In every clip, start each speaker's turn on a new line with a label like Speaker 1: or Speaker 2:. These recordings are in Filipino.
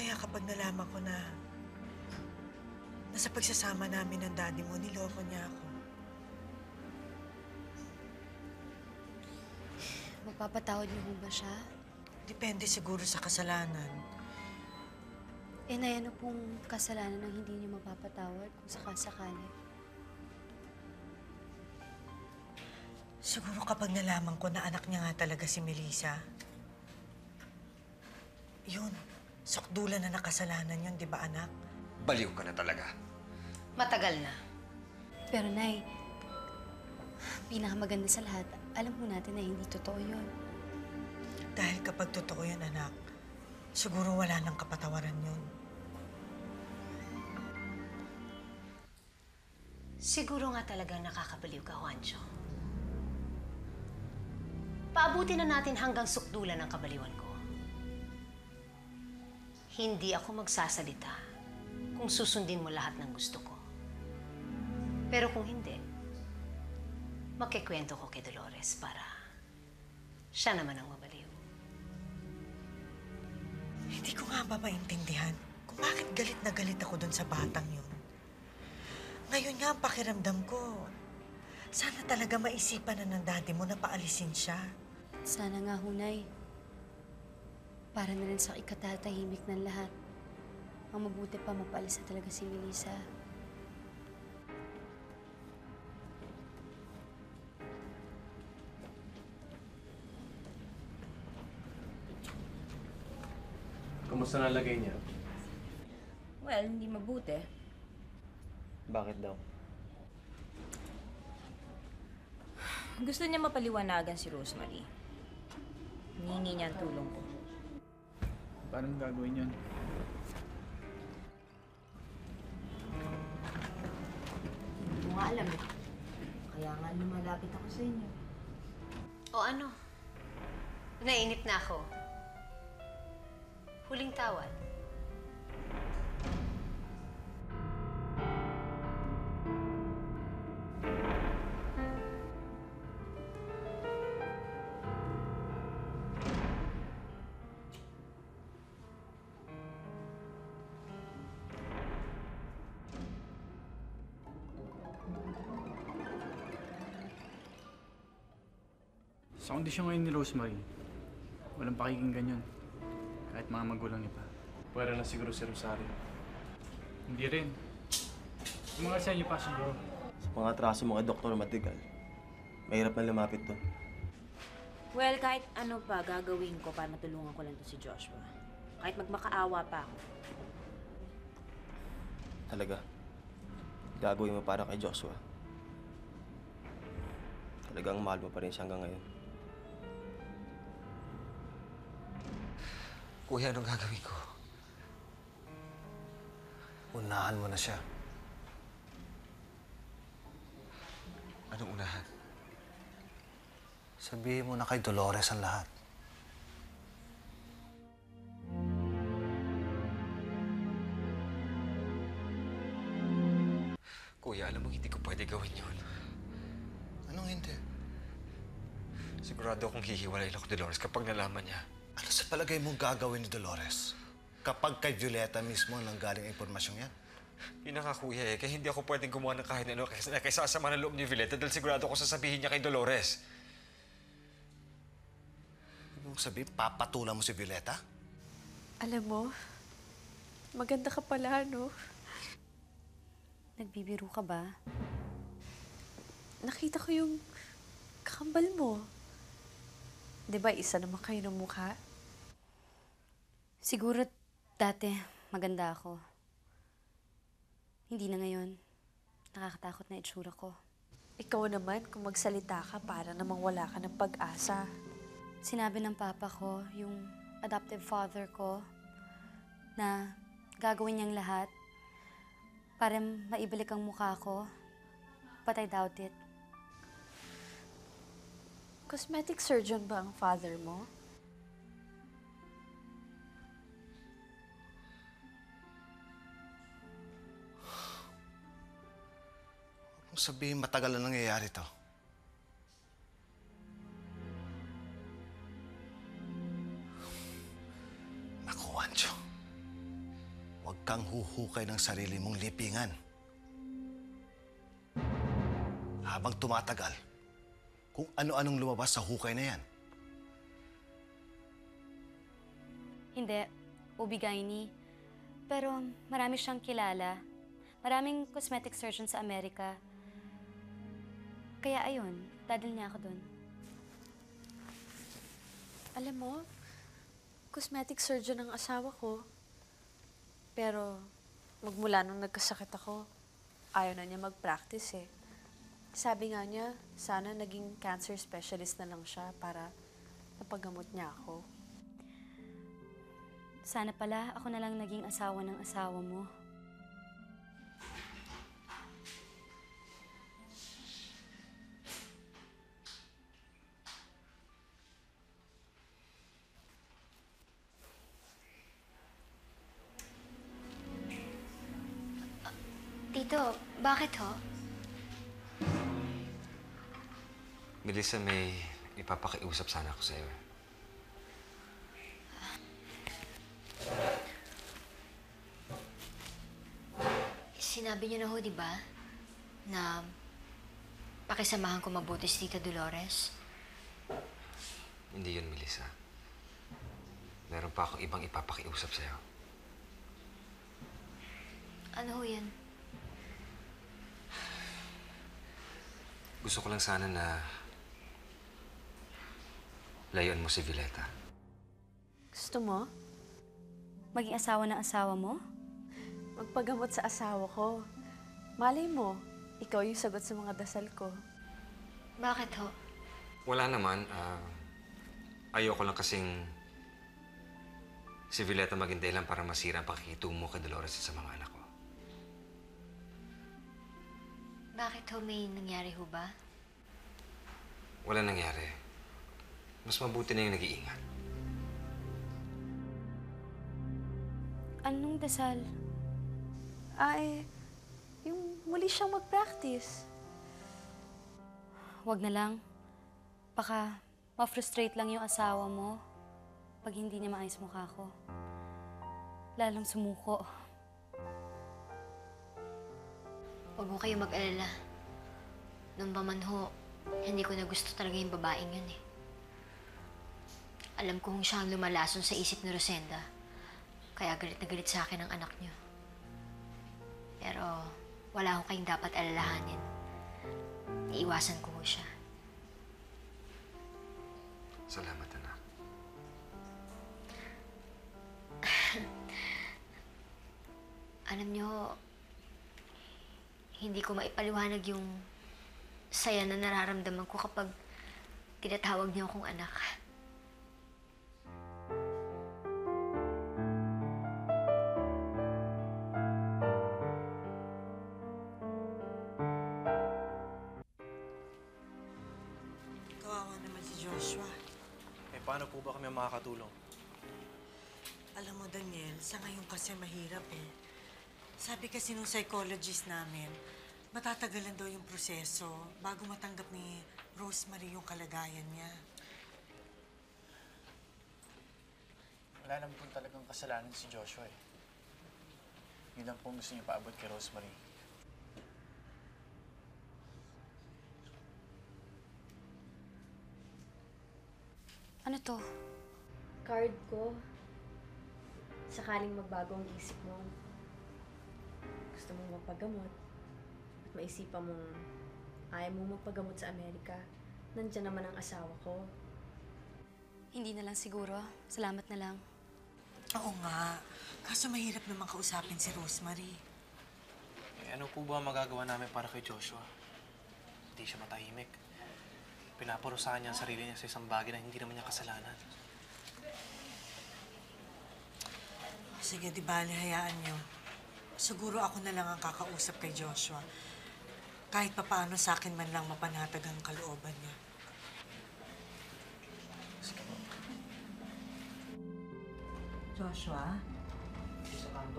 Speaker 1: kaya kapag nalaman ko na sa pagsasama namin ng daddy mo, niloko niya ako?
Speaker 2: Magpapatawad niyo ba siya?
Speaker 1: Depende siguro sa kasalanan.
Speaker 2: Eh, na ano pong kasalanan ng hindi niyo mapapatawad kung sakasakali?
Speaker 1: Siguro kapag nalaman ko na anak niya nga talaga si Melissa. Yun, sukdulan na nakasalanan yun, di ba anak?
Speaker 3: Baliw ka na talaga.
Speaker 4: Matagal na.
Speaker 2: Pero Nay, pinakamaganda sa lahat, alam po natin na hindi totoo yun.
Speaker 1: Dahil kapag totoo yun, anak, siguro wala nang kapatawaran yun.
Speaker 4: Siguro nga talagang nakakabaliw ka, Juancho. Paabuti na natin hanggang sukdulan ng kabaliwan ko. Hindi ako magsasalita kung susundin mo lahat ng gusto ko. Pero kung hindi, magkikwento ko kay Dolores para siya naman ang mabaliw.
Speaker 1: Hindi ko nga ba maintindihan kung bakit galit na galit ako dun sa batang yun. Ngayon nga ang pakiramdam ko, sana talaga maisipan na ng daddy mo na paalisin siya.
Speaker 2: Sana nga, Hunay. Para na rin sa ikatatahimik ng lahat. Ang mabuti pa mapaalis na talaga si Melissa.
Speaker 5: Kumusta na lagay niya?
Speaker 6: Well, hindi mabuti.
Speaker 5: Bakit daw?
Speaker 6: Gusto niya mapaliwanagan si Rosemary. Hihingi niya ang tulong ko.
Speaker 7: Paano gagawin yun?
Speaker 6: Hindi ko nga alam eh. Kaya nga lumalapit ako sa inyo.
Speaker 4: O ano? Nainip na ako. Huling tawad.
Speaker 7: Sa kondisyon ngayon ni Rosemary, walang pakikinggan yun. Kahit mga magulang niya pa.
Speaker 5: Pwera na siguro si Rosario.
Speaker 7: Hindi rin. Yung mga sa inyo pa siguro.
Speaker 8: Sa mga atraso mga doktor matigal, mahirap na lumapit doon.
Speaker 6: Well, kahit ano pa gagawin ko para matulungan ko lang to si Joshua. Kahit magmakaawa pa ako.
Speaker 8: Talaga, gagawin mo para kay Joshua. Talagang mahal mo pa rin siya hanggang ngayon.
Speaker 3: Kuya, anong gagawin ko?
Speaker 9: Unahan mo na siya.
Speaker 3: Anong unahan?
Speaker 9: Sabihin mo na kay Dolores ang lahat.
Speaker 3: Kuya, alam mo hindi ko pwede gawin yun.
Speaker 9: Anong hindi?
Speaker 3: Sigurado akong hihiwalayin ako, Dolores, kapag nalaman niya.
Speaker 9: Ano sa palagay mong gagawin ni Dolores? Kapag kay Violeta mismo nanggaling ang impormasyong yan?
Speaker 3: Yun na nga, kuya eh. Kaya hindi ako pwedeng gumawa ng kahit ano kaysa sama ng loob ni Violeta dahil sigurado ako sasabihin niya kay Dolores.
Speaker 9: Ibig sabihin, papatulan mo si Violeta?
Speaker 10: Alam mo, maganda ka pala, no?
Speaker 2: Nagbibiro ka ba?
Speaker 10: Nakita ko yung kakambal mo. Di ba isa naman kayo ng mukha?
Speaker 2: Siguro dati maganda ako. Hindi na ngayon. Nakakatakot na itsura ko.
Speaker 10: Ikaw naman, kung magsalita ka, para namang wala ka ng pag-asa.
Speaker 2: Sinabi ng papa ko, yung adoptive father ko, na gagawin niyang lahat para maibalik ang mukha ko. But I doubt it.
Speaker 10: Cosmetic surgeon ba ang father mo?
Speaker 9: Kung sabihin, matagal na nangyayari to. Naku, Anjo. kang huhukay ng sarili mong lipingan. Habang tumatagal, kung ano-anong lumabas sa hukay na yan.
Speaker 2: Hindi, Ubigaini. Pero marami siyang kilala. Maraming cosmetic surgeon sa Amerika. Kaya ayun, dadal niya ako doon.
Speaker 10: Alam mo, cosmetic surgeon ang asawa ko. Pero magmula nung nagkasakit ako, ayaw na niya mag-practice eh. Sabi nga niya, sana naging cancer specialist na lang siya para napagamot niya ako.
Speaker 2: Sana pala ako na lang naging asawa ng asawa mo.
Speaker 11: Tito, bakit ho?
Speaker 3: Melissa, may ipapakiusap sana ako sa'yo.
Speaker 11: Sinabi niyo na ho, di ba? Na pakisamahan ko mabuti si Tita Dolores.
Speaker 3: Hindi yun, Melissa. Meron pa akong ibang ipapakiusap sa'yo.
Speaker 11: Ano ho yan?
Speaker 3: Gusto ko lang sana na layuan mo si Violeta.
Speaker 10: Gusto mo?
Speaker 2: Maging asawa ng asawa mo?
Speaker 10: Magpagamot sa asawa ko. Malay mo, ikaw yung sagot sa mga dasal ko.
Speaker 11: Bakit ho?
Speaker 3: Wala naman. Ayoko lang kasing si Violeta maging dahilan para masira ang pakikitungo mo kay Dolores sa mga anak ko.
Speaker 11: Bakit ho, may nangyari ho ba?
Speaker 3: Wala nangyari. Mas mabuti na yung nag-iingat.
Speaker 2: Anong dasal?
Speaker 10: Ay, yung muli siyang mag-practice.
Speaker 2: Wag na lang. Baka ma-frustrate lang yung asawa mo pag hindi niya maayos mukha ko. Lalong sumuko.
Speaker 11: Huwag mo kayo mag-alala. Nung pa man ho, hindi ko na gusto talaga yung babaeng yun eh. Alam kong siya ang lumalason sa isip ni Rosenda. Kaya galit na galit sa akin ang anak niyo. Pero wala ho kayong dapat alalahanin. Iiwasan ko ho siya.
Speaker 3: Salamat, anak.
Speaker 11: Alam niyo, hindi ko maipaliwanag yung saya na nararamdaman ko kapag tinatawag niyo akong anak.
Speaker 1: Kawawa naman si Joshua.
Speaker 5: Eh, paano po ba kami makakatulong?
Speaker 1: Alam mo, Daniel, sa ngayon kasi mahirap eh. Sabi kasi nung psychologist namin, matatagalan daw yung proseso bago matanggap ni Rosemary yung kalagayan niya.
Speaker 7: Wala naman po talagang kasalanan si Joshua eh. Yun lang po gusto niya paabot kay Rosemary.
Speaker 2: Ano to?
Speaker 10: Card ko. Sakaling magbago ang isip mo. Gusto mong magpagamot. At maisipan mong ayaw mo magpagamot sa Amerika. Nandiyan naman ang asawa ko.
Speaker 2: Hindi na lang siguro. Salamat na lang.
Speaker 1: Oo nga. Kaso mahirap naman kausapin si Rosemary.
Speaker 5: Eh, ano po ba ang magagawa namin para kay Joshua? Hindi siya matahimik. Pinaparusahan niya ang sarili niya sa isang bagay na hindi naman niya kasalanan.
Speaker 1: Sige, di bali, hayaan niyo. Siguro ako na lang ang kakausap kay Joshua. Kahit papaano sa akin man lang mapanatag ang kalooban niya. Joshua?
Speaker 5: Sa kanto.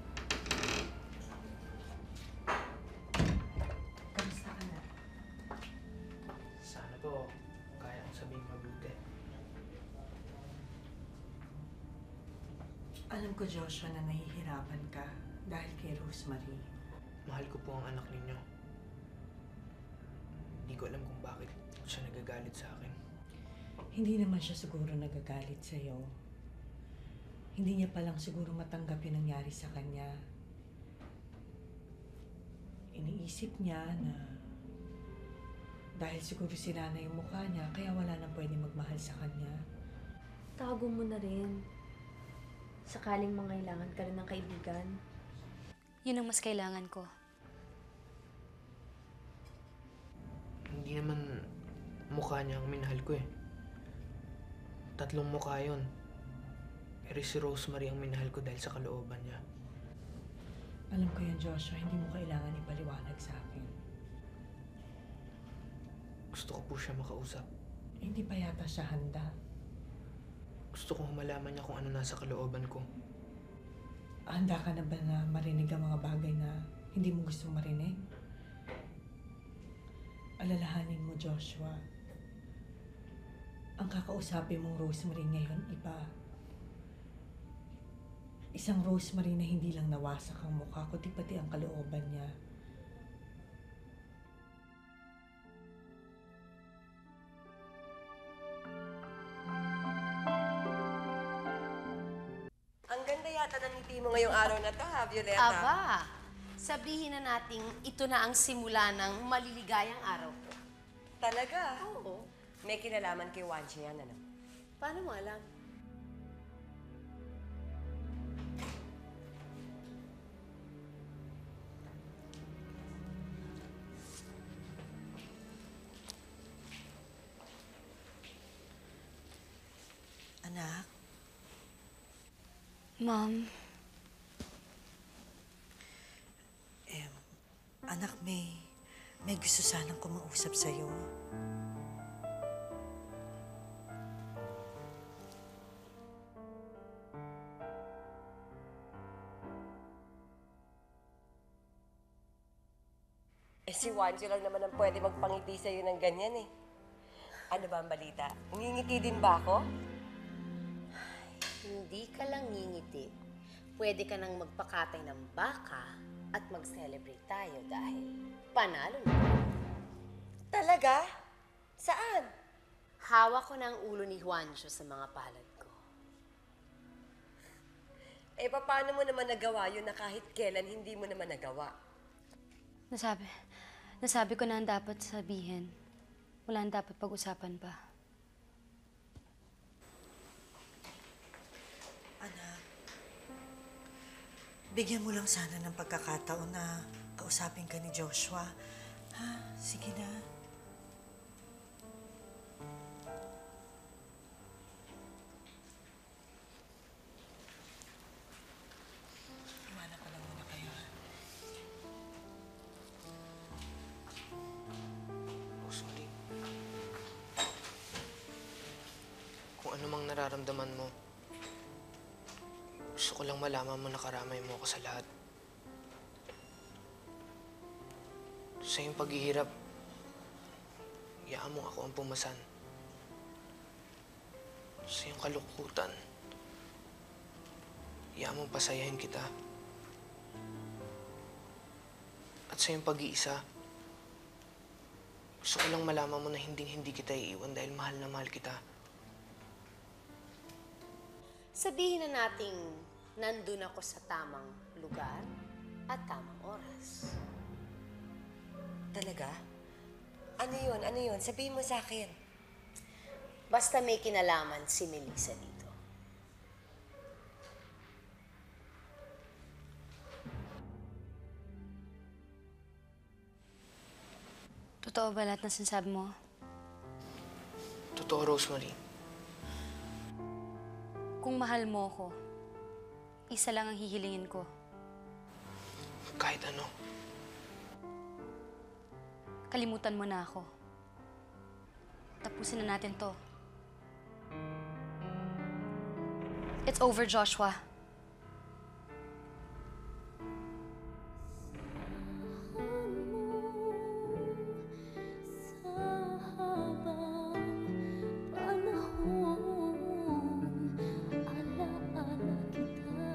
Speaker 1: Kamusta ka na?
Speaker 5: Sana po, kaya kong sabihin mabuti.
Speaker 1: Alam ko, Joshua, na nahihirapan ka dahil kay Rosemary.
Speaker 5: Mahal ko po ang anak ninyo. Hindi ko alam kung bakit siya nagagalit sa akin.
Speaker 1: Hindi naman siya siguro nagagalit sa'yo. Hindi niya palang siguro matanggap yung nangyari sa kanya. Iniisip niya na dahil siguro sinana yung mukha niya, kaya wala nang pwede magmahal sa kanya.
Speaker 10: Tago mo na rin. Sakaling mangailangan ka rin ng kaibigan.
Speaker 2: Yun ang mas kailangan ko.
Speaker 5: Hindi naman mukha niya ang minahal ko eh. 3 mukha yun. Pero si Rosemary ang minahal ko dahil sa kalooban niya.
Speaker 1: Alam ko yan, Joshua, hindi mo kailangan ipaliwanag sa akin.
Speaker 5: Gusto ko po siya makausap.
Speaker 1: Hindi pa yata siya handa.
Speaker 5: Gusto kong malaman niya kung ano nasa kalooban ko.
Speaker 1: Handa ka na ba na marinig ang mga bagay na hindi mo gusto marinig? Alalahanin mo, Joshua. Ang kakausapin mong Rosemary ngayon, iba. Isang Rosemary na hindi lang nawasak ang mukha, kundi pati ang kalooban niya.
Speaker 12: Ang ganda yata ng ngiti mo ngayong araw na to, ha, Violeta?
Speaker 4: Aba, sabihin na nating ito na ang simula ng maliligayang araw ko.
Speaker 12: Talaga?
Speaker 4: Oo.
Speaker 12: May kinalaman kay Wanchi yan, ano?
Speaker 4: Paano mo alam?
Speaker 1: Anak,
Speaker 2: Mom,
Speaker 1: anak, may gusto sanang kumausap sa'yo.
Speaker 12: Si Wanchi lang naman ang pwede magpangiti sa'yo ng ganyan, eh. Ano ba ang balita? Ngingiti din ba ako?
Speaker 4: Hindi ka lang ngingiti. Pwede ka nang magpakatay ng baka at mag-celebrate tayo dahil panalo na.
Speaker 12: Talaga? Saan?
Speaker 4: Hawak ko na ang ulo ni Juancho sa mga palad ko.
Speaker 12: Eh, paano mo naman nagawa yun na kahit kailan hindi mo naman nagawa?
Speaker 2: Nasabi ko na ang dapat sabihin. Wala ang dapat pag-usapan pa.
Speaker 1: Anak, bigyan mo lang sana ng pagkakataon na kausapin ka ni Joshua. Ha? Sige na. Iwanan ko lang muna kayo, ha?
Speaker 5: Rosemary, kung ano mang nararamdaman mo, gusto ko lang malaman mo na karamay mo ako sa lahat. Sa iyong paghihirap, iyaan mo ako ang pumasan. Sa iyong kalungkutan, iyaan mo pasayahin kita. At sa iyong pag-iisa, gusto ko lang malaman mo na hindi kita iiwan dahil mahal na mahal kita.
Speaker 4: Sabihin na nating nandun ako sa tamang lugar at tamang oras.
Speaker 12: Talaga? Ano yun? Ano yun? Sabihin mo sa akin.
Speaker 4: Basta may kinalaman si Melissa dito.
Speaker 2: Totoo ba lahat ng sinasabi mo?
Speaker 5: Totoo, Rosemary.
Speaker 2: Kung mahal mo ako, isa lang ang hihilingin ko.
Speaker 5: Kahit ano.
Speaker 2: Kalimutan mo na ako. Tapusin na natin to. It's over, Joshua.
Speaker 10: Alaala kita.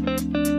Speaker 13: Thank you.